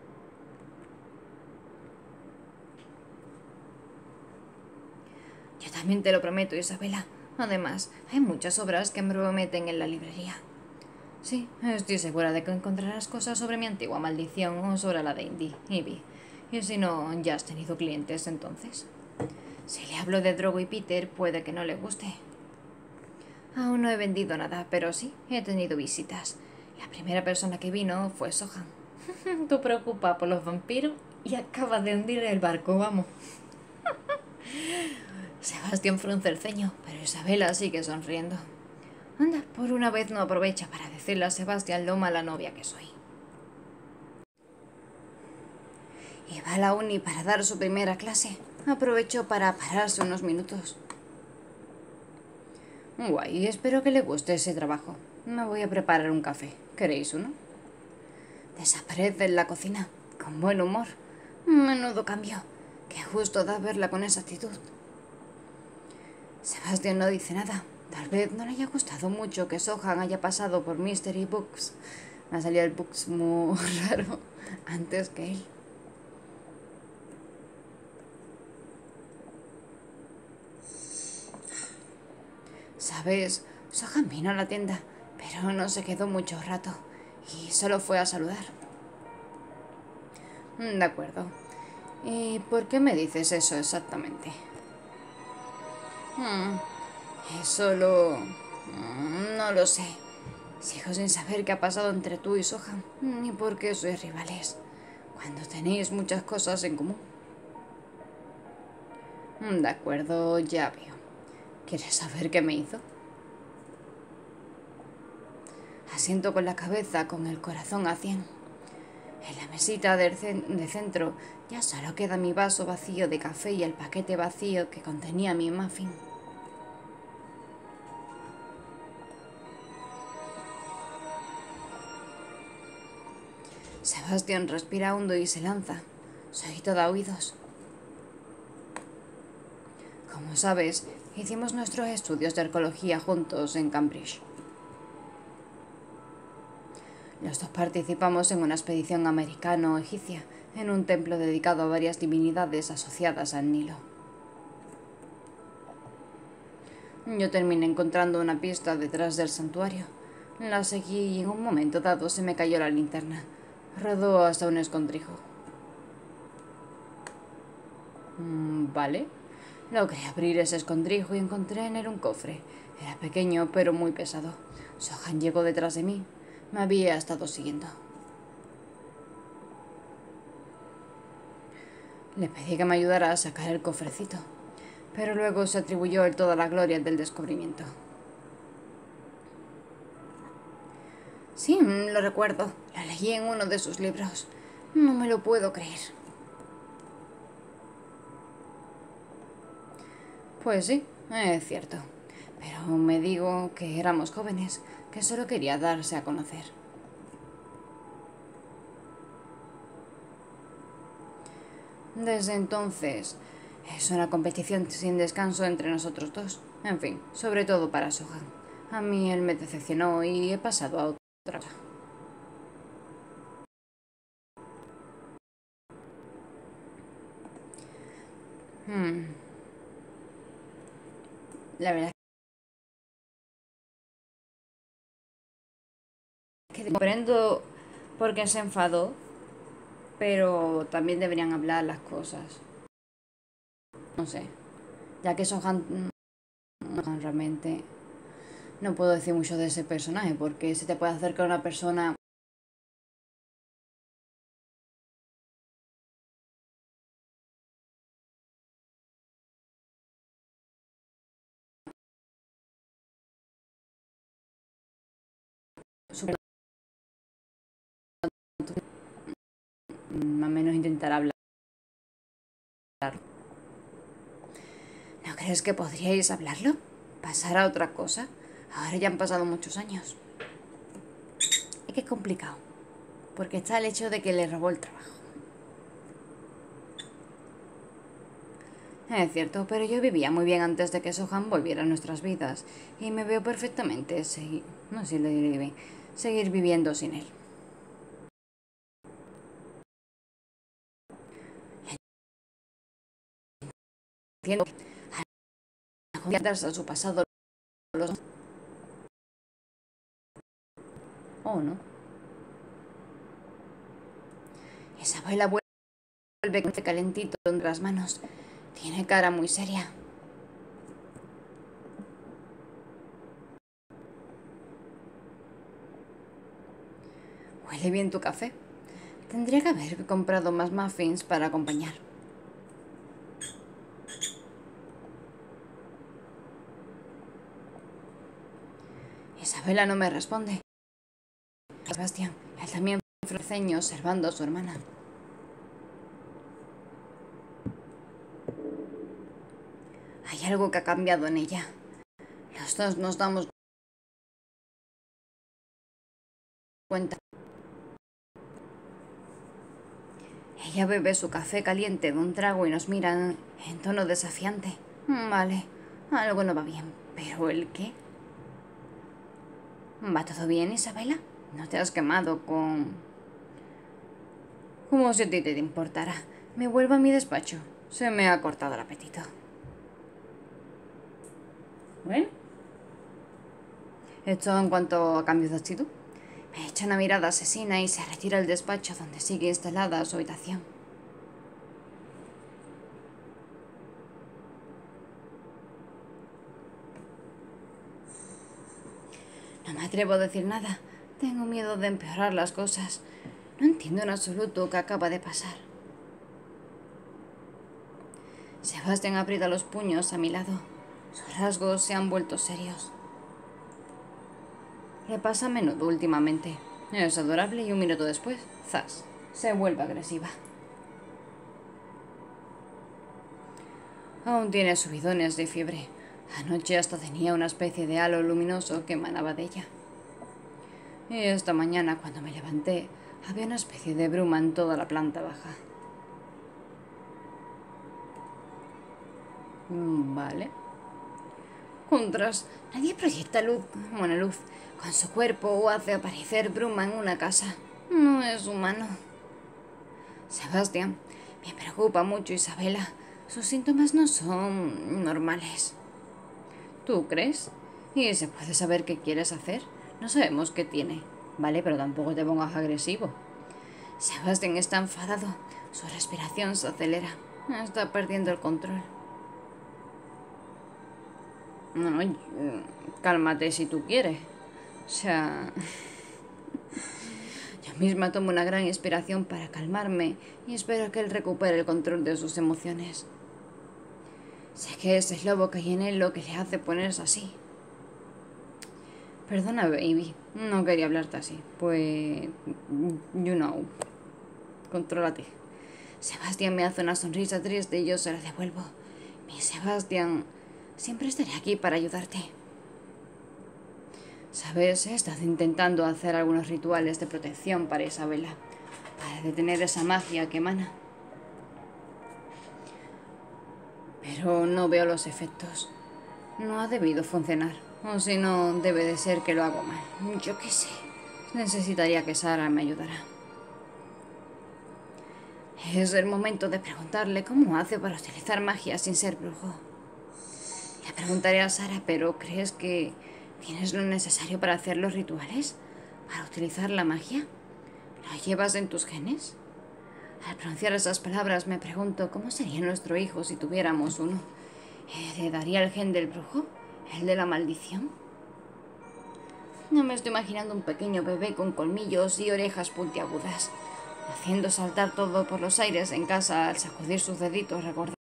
Yo también te lo prometo, Isabela. Además, hay muchas obras que me prometen en la librería. Sí, estoy segura de que encontrarás cosas sobre mi antigua maldición o sobre la de Indy, Ivy. Y si no, ya has tenido clientes entonces. Si le hablo de Drogo y Peter, puede que no le guste. Aún no he vendido nada, pero sí, he tenido visitas. La primera persona que vino fue Sohan. Tú preocupas por los vampiros y acabas de hundir el barco, vamos. Sebastián frunce el ceño, pero Isabela sigue sonriendo. Anda, por una vez no aprovecha para decirle a Sebastián lo mala novia que soy. Y va a la uni para dar su primera clase. Aprovecho para pararse unos minutos. Guay, espero que le guste ese trabajo. Me voy a preparar un café. ¿Queréis uno? Desaparece en la cocina, con buen humor. Menudo cambio. Qué justo da verla con esa actitud. Sebastián no dice nada. Tal vez no le haya gustado mucho que Sohan haya pasado por Mystery Books. Me ha salido el Books muy raro antes que él. ¿Sabes? Sohan vino a la tienda, pero no se quedó mucho rato y solo fue a saludar. De acuerdo. ¿Y por qué me dices eso exactamente? Hmm, es solo... Hmm, no lo sé. Sigo sin saber qué ha pasado entre tú y Sohan, ni por qué sois rivales, cuando tenéis muchas cosas en común. De acuerdo, ya veo. ¿Quieres saber qué me hizo? Asiento con la cabeza, con el corazón a cien. En la mesita del cen- de centro ya solo queda mi vaso vacío de café y el paquete vacío que contenía mi muffin. Sebastián respira hondo y se lanza. Soy toda oídos. Como sabes, hicimos nuestros estudios de arqueología juntos en Cambridge. Los dos participamos en una expedición americano-egipcia, en un templo dedicado a varias divinidades asociadas al Nilo. Yo terminé encontrando una pista detrás del santuario. La seguí y en un momento dado se me cayó la linterna. Rodó hasta un escondrijo. Mm, vale. Logré abrir ese escondrijo y encontré en él un cofre. Era pequeño, pero muy pesado. Sohan llegó detrás de mí. Me había estado siguiendo. Le pedí que me ayudara a sacar el cofrecito, pero luego se atribuyó él toda la gloria del descubrimiento. Sí, lo recuerdo. La leí en uno de sus libros. No me lo puedo creer. Pues sí, es cierto. Pero me digo que éramos jóvenes, que solo quería darse a conocer. Desde entonces, es una competición sin descanso entre nosotros dos. En fin, sobre todo para Sohan. A mí él me decepcionó y he pasado a otra cosa. Hmm. La verdad es que comprendo por qué se enfadó, pero también deberían hablar las cosas. No sé, ya que Sohan mm, realmente no puedo decir mucho de ese personaje porque se te puede acercar una persona súper más o menos intentar hablar. ¿No crees que podríais hablarlo? ¿Pasar a otra cosa? Ahora ya han pasado muchos años. Es que es complicado, porque está el hecho de que le robó el trabajo. Es cierto, pero yo vivía muy bien antes de que Sohan volviera a nuestras vidas y me veo perfectamente seguir, no sé si le diré bien, seguir viviendo sin él. Entiendo que a su pasado los... Oh, no. Isabela vuelve con este calentito entre las manos. Tiene cara muy seria. Huele bien tu café. Tendría que haber comprado más muffins para acompañar. Isabela no me responde. Sebastián, él también freceño observando a su hermana. Hay algo que ha cambiado en ella. Los dos nos damos cuenta. Ella bebe su café caliente de un trago y nos mira en tono desafiante. Vale, algo no va bien. ¿Pero el qué? ¿Va todo bien, Isabela? ¿No te has quemado con...? Como si a ti te importara. Me vuelvo a mi despacho. Se me ha cortado el apetito. Bueno. Esto en cuanto a cambios de actitud. Me echa una mirada asesina y se retira al despacho donde sigue instalada su habitación. No me atrevo a decir nada. Tengo miedo de empeorar las cosas. No entiendo en absoluto qué acaba de pasar. Sebastián aprieta los puños a mi lado. Sus rasgos se han vuelto serios. Le pasa a menudo últimamente. Es adorable y un minuto después, ¡zas!, se vuelve agresiva. Aún tiene subidones de fiebre. Anoche hasta tenía una especie de halo luminoso que emanaba de ella. Y esta mañana, cuando me levanté, había una especie de bruma en toda la planta baja. Vale. Contras, nadie proyecta luz, buena luz, Con su cuerpo hace aparecer bruma en una casa. No es humano. Sebastián, me preocupa mucho Isabela. Sus síntomas no son normales. ¿Tú crees? ¿Y se puede saber qué quieres hacer? No sabemos qué tiene. Vale, pero tampoco te pongas agresivo. Sebastián está enfadado. Su respiración se acelera. Está perdiendo el control. No, no, cálmate si tú quieres. O sea... Yo misma tomo una gran inspiración para calmarme y espero que él recupere el control de sus emociones. Sé que es el lobo que hay en él lo que le hace ponerse así. Perdona, baby. No quería hablarte así. Pues... You know. Contrólate. Sebastián me hace una sonrisa triste y yo se la devuelvo. Mi Sebastián, siempre estaré aquí para ayudarte. Sabes, he estado intentando hacer algunos rituales de protección para Isabela, para detener esa magia que emana. Pero no veo los efectos. No ha debido funcionar. O si no, debe de ser que lo hago mal. Yo qué sé. Necesitaría que Sara me ayudara. Es el momento de preguntarle cómo hace para utilizar magia sin ser brujo. Le preguntaré a Sara, pero ¿crees que tienes lo necesario para hacer los rituales? ¿Para utilizar la magia? ¿Lo llevas en tus genes? Al pronunciar esas palabras me pregunto cómo sería nuestro hijo si tuviéramos uno. ¿Heredaría el gen del brujo? ¿El de la maldición? No me estoy imaginando un pequeño bebé con colmillos y orejas puntiagudas, haciendo saltar todo por los aires en casa al sacudir sus deditos recordando.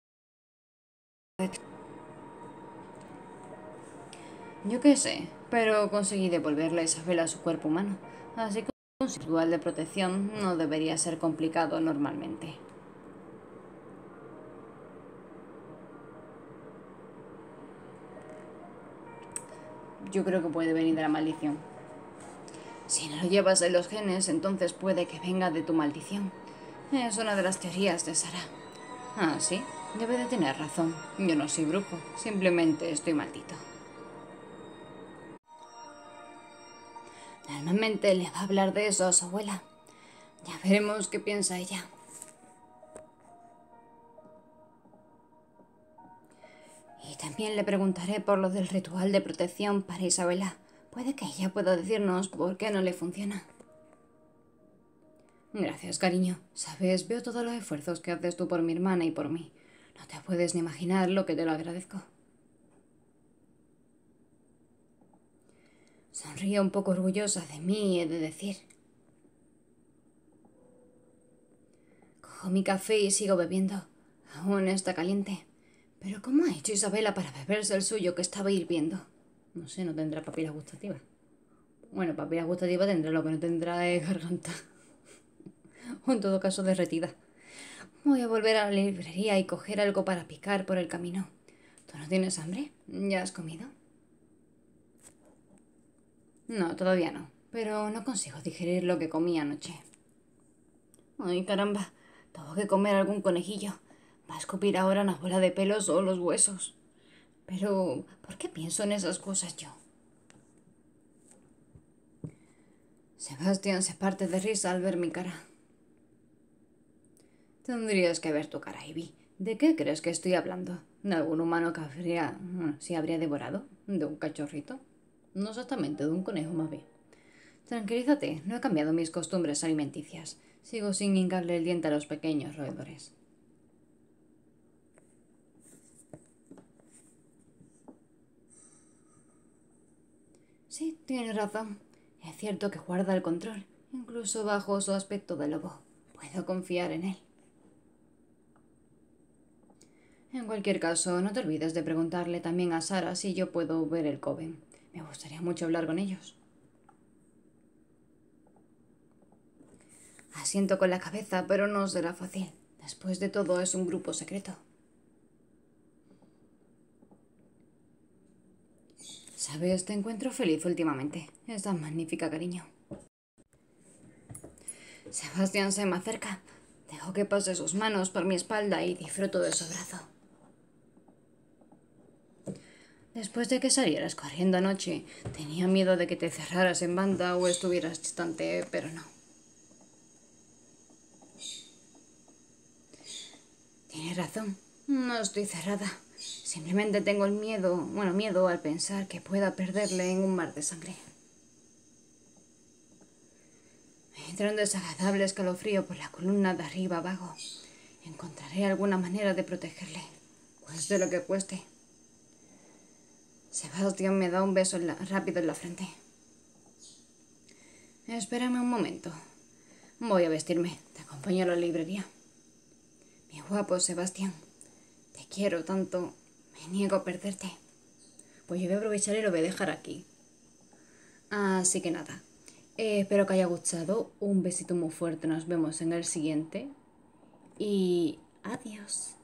Yo qué sé, pero conseguí devolverle a Isabela a su cuerpo humano, así que un ritual de protección no debería ser complicado normalmente. Yo creo que puede venir de la maldición. Si no lo llevas en los genes, entonces puede que venga de tu maldición. Es una de las teorías de Sara. Ah, sí, debe de tener razón. Yo no soy brujo, simplemente estoy maldito. Normalmente le va a hablar de eso a su abuela. Ya veremos qué piensa ella. Y también le preguntaré por lo del ritual de protección para Isabela. Puede que ella pueda decirnos por qué no le funciona. Gracias, cariño. Sabes, veo todos los esfuerzos que haces tú por mi hermana y por mí. No te puedes ni imaginar lo que te lo agradezco. Sonríe un poco orgullosa de mí y he de decir. Cojo mi café y sigo bebiendo. Aún está caliente. Pero ¿cómo ha hecho Isabela para beberse el suyo que estaba hirviendo? No sé, no tendrá papila gustativa. Bueno, papila gustativa tendrá, lo que no tendrá es garganta. O en todo caso derretida. Voy a volver a la librería y coger algo para picar por el camino. ¿Tú no tienes hambre? ¿Ya has comido? No, todavía no. Pero no consigo digerir lo que comí anoche. Ay, caramba. Tengo que comer algún conejillo. Va a escupir ahora una bola de pelos o los huesos. Pero, ¿por qué pienso en esas cosas yo? Sebastián se parte de risa al ver mi cara. Tendrías que ver tu cara, Ivy. ¿De qué crees que estoy hablando? ¿De algún humano que habría... si habría devorado? ¿De un cachorrito? No exactamente, de un conejo más bien. Tranquilízate, no he cambiado mis costumbres alimenticias. Sigo sin hincarle el diente a los pequeños roedores. Sí, tienes razón. Es cierto que guarda el control, incluso bajo su aspecto de lobo. Puedo confiar en él. En cualquier caso, no te olvides de preguntarle también a Sara si yo puedo ver el coven. Me gustaría mucho hablar con ellos. Asiento con la cabeza, pero no será fácil. Después de todo, es un grupo secreto. Sabes, te encuentro feliz últimamente. Estás magnífica, cariño. Sebastián se me acerca. Dejo que pase sus manos por mi espalda y disfruto de su abrazo. Después de que salieras corriendo anoche, tenía miedo de que te cerraras en banda o estuvieras distante, pero no. Tienes razón, no estoy cerrada. Simplemente tengo el miedo, bueno, miedo al pensar que pueda perderle en un mar de sangre. Me entra un desagradable escalofrío por la columna de arriba abajo. Encontraré alguna manera de protegerle, cueste lo que cueste. Sebastián me da un beso en la, rápido en la frente. Espérame un momento. Voy a vestirme. Te acompaño a la librería. Mi guapo Sebastián, te quiero tanto. Me niego a perderte. Pues yo voy a aprovechar y lo voy a dejar aquí. Así que nada. Eh, espero que haya gustado. Un besito muy fuerte. Nos vemos en el siguiente. Y adiós.